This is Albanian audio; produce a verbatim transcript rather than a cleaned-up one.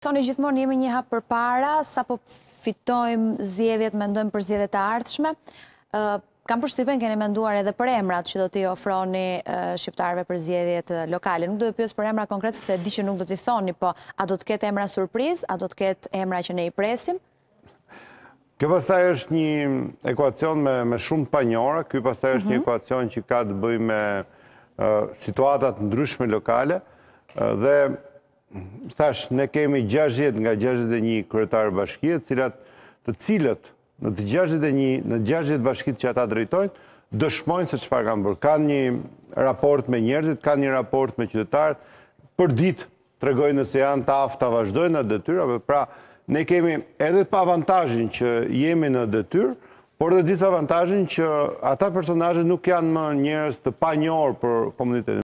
Thoni gjithmonë jemi një hap përpara, sapo fitojmë zgjedhjet, mendojmë për zgjedhjet e ardhshme. Kam përshtypjen keni menduar edhe për emrat që do t'i ofroni shqiptarëve për zgjedhjet lokale. Nuk do të pyes për emra konkret sepse e di që nuk do t'i thoni, po a do të ketë emra surprizë, a do të ketë emra që ne i presim? Kjo pastaj është një ekuacion me, me shumë panjora, ky pastaj është mm -hmm. një ekuacion që ka të bëjë me uh, situatat ndryshme lokale uh, dhe thash ne kemi gjashtëdhjetë nga gjashtëdhjetë e një kryetarë bashkie, të cilat të cilët në të gjashtëdhjetë e një në gjashtëdhjetë bashkitë që ata drejtojnë dëshmojnë se çfarë kanë bërë. Kanë një raport me njerëzit, kanë një raport me qytetarët, për ditë tregojnë nëse janë të aftë ta vazhdojnë në detyrave. Pra ne kemi edhe pa avantazhin që jemi në detyrë, por edhe disavantazhin që ata personazhe nuk janë më njerëz të panjohur për komunitetin.